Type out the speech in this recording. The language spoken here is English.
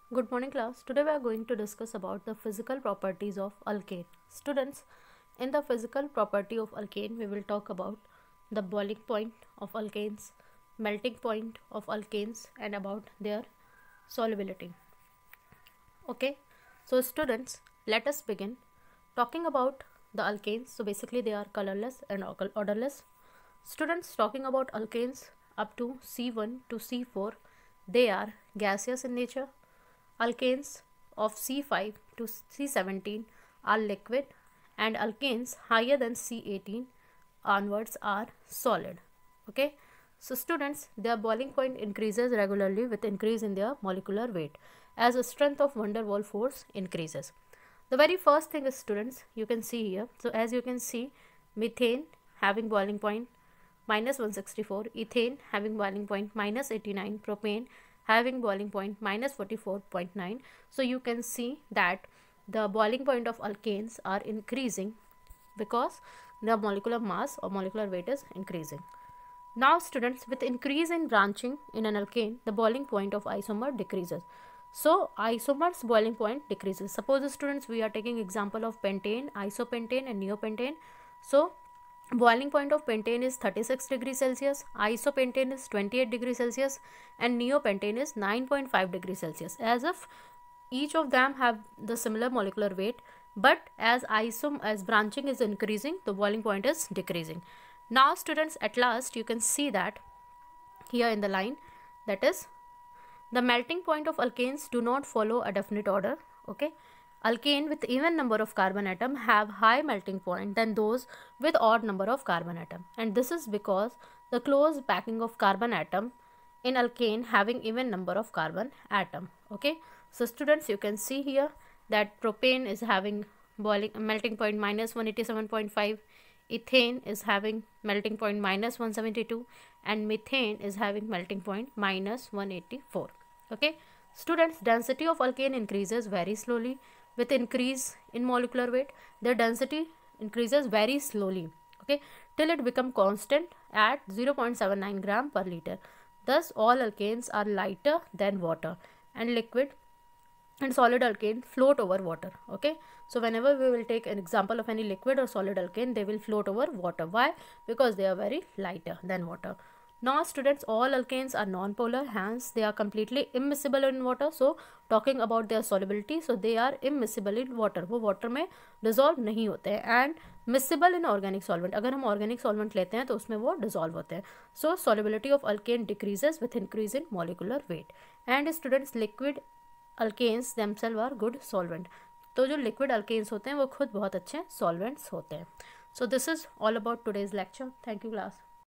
Good morning class. Today we are going to discuss about the physical properties of alkane. Students, in the physical property of alkane, we will talk about the boiling point of alkanes, melting point of alkanes and about their solubility. Okay, so students, let us begin talking about the alkanes. So basically they are colorless and odorless. Students, talking about alkanes up to C1 to C4, they are gaseous in nature. Alkanes of C5 to C17 are liquid and alkanes higher than C18 onwards are solid. Okay. So students, their boiling point increases regularly with increase in their molecular weight as the strength of van der Waals force increases. The very first thing is, students, you can see here. So as you can see, methane having boiling point minus 164, ethane having boiling point minus 89, propane having boiling point minus 44.9. So you can see that the boiling point of alkanes are increasing because the molecular mass or molecular weight is increasing. Now students, with increase in branching in an alkane, the boiling point of isomer decreases. So isomer's boiling point decreases. Suppose students, we are taking example of pentane, isopentane and neopentane. So boiling point of pentane is 36 degrees Celsius, isopentane is 28 degrees Celsius and neopentane is 9.5 degrees Celsius, as if each of them have the similar molecular weight, but as branching is increasing, the boiling point is decreasing. Now students, at last you can see that here in the line, that is, the melting point of alkanes do not follow a definite order. Okay, alkane with even number of carbon atom have high melting point than those with odd number of carbon atom, and this is because the close packing of carbon atom in alkane having even number of carbon atom. Okay, so students, you can see here that propane is having melting point minus 187.5, ethane is having melting point minus 172 and methane is having melting point minus 184. Okay, students, density of alkane increases very slowly with increase in molecular weight. Their density increases very slowly, okay, till it become constant at 0.79 gram per liter. Thus all alkanes are lighter than water, and liquid and solid alkane float over water. Okay, so whenever we will take an example of any liquid or solid alkane, they will float over water. Why? Because they are very lighter than water. Now students, all alkanes are non-polar, hence they are completely immiscible in water. So talking about their solubility, so they are immiscible in water, वो water में dissolve नहीं होते हैं, and miscible in organic solvent. अगर हम organic solvent लेते हैं तो उसमें वो dissolve होते हैं. So solubility of alkane decreases with increase in molecular weight. And students, liquid alkanes themselves are good solvent. तो जो liquid alkanes होते हैं वो खुद बहुत अच्छे solvents होते हैं. So this is all about today's lecture. Thank you class.